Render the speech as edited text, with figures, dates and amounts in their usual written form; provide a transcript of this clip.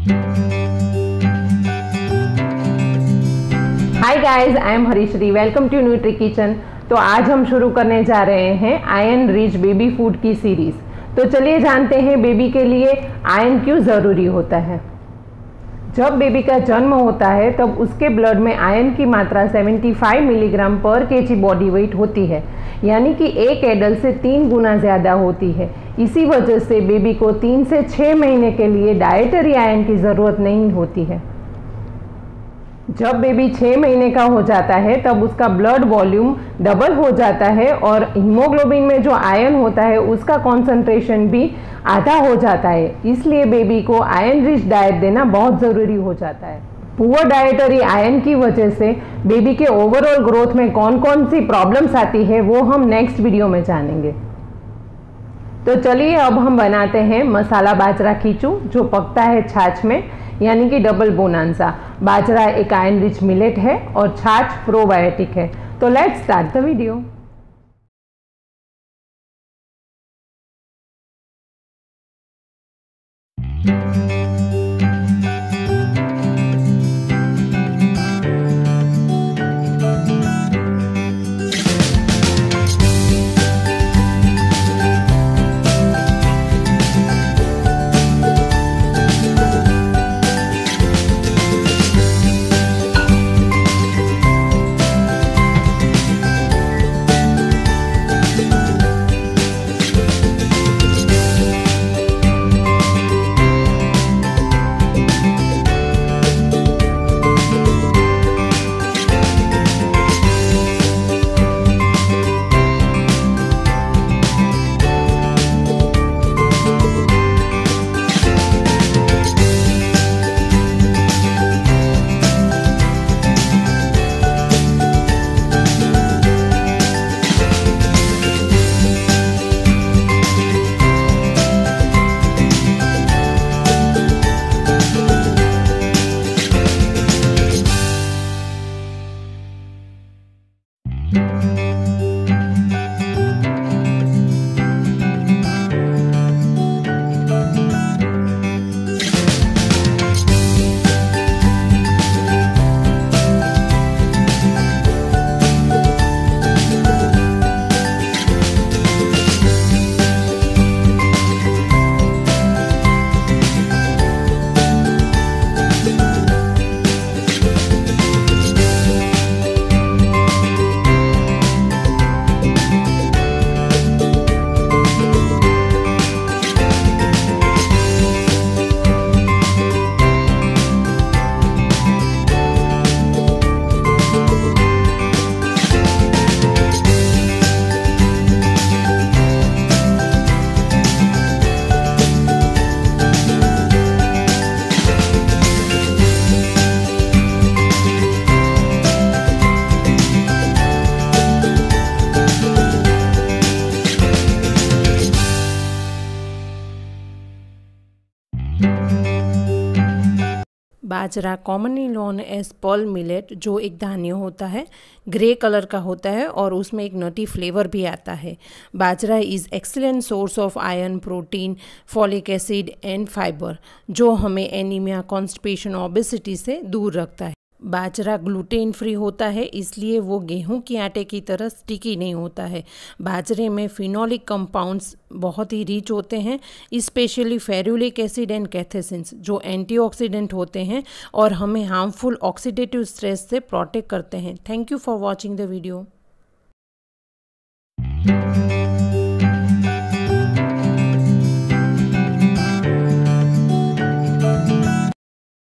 Hi guys, I am Harishree. Welcome to Nutri Kitchen. तो आज हम शुरू करने जा रहे हैं आयरन रिच बेबी फूड की सीरीज। तो चलिए जानते हैं बेबी के लिए आयरन क्यों ज़रूरी होता है। जब बेबी का जन्म होता है तब उसके ब्लड में आयरन की मात्रा 75 मिलीग्राम पर केजी बॉडी वेट होती है, यानी कि एक एडल्ट से 3 गुना ज़्यादा होती है। इसी वजह से बेबी को 3 से 6 महीने के लिए डाइटरी आयरन की ज़रूरत नहीं होती है। जब बेबी 6 महीने का हो जाता है तब उसका ब्लड वॉल्यूम डबल हो जाता है और हीमोग्लोबिन में जो आयरन होता है उसका कॉन्सेंट्रेशन भी आधा हो जाता है। इसलिए बेबी को आयरन रिच डाइट देना बहुत ज़रूरी हो जाता है। पुअर डाइटरी आयरन की वजह से बेबी के ओवरऑल ग्रोथ में कौन कौन सी प्रॉब्लम्स आती है वो हम नेक्स्ट वीडियो में जानेंगे। तो चलिए अब हम बनाते हैं मसाला बाजरा खींचू, जो पकता है छाछ में, यानी कि डबल बोनांसा। बाजरा एक आयरन रिच मिलेट है और छाछ प्रोबायोटिक है। तो let's start the video. Bajra commonly known as pearl millet, जो एक धान्य होता है, ग्रे कलर का होता है और उसमें एक नटी फ्लेवर भी आता है। Bajra is excellent source of iron, protein, folic acid and fibre, जो हमें एनीमिया, कॉन्स्टिपेशन, ओबेसिटी से दूर रखता है। बाजरा ग्लूटेन फ्री होता है, इसलिए वो गेहूं के आटे की तरह स्टिकी नहीं होता है। बाजरे में फिनोलिक कंपाउंड्स बहुत ही रिच होते हैं, specially ferulic acid and catechins, जो एंटीऑक्सीडेंट होते हैं और हमें हार्मफुल ऑक्सीडेटिव स्ट्रेस से प्रोटेक्ट करते हैं। Thank you for watching the video.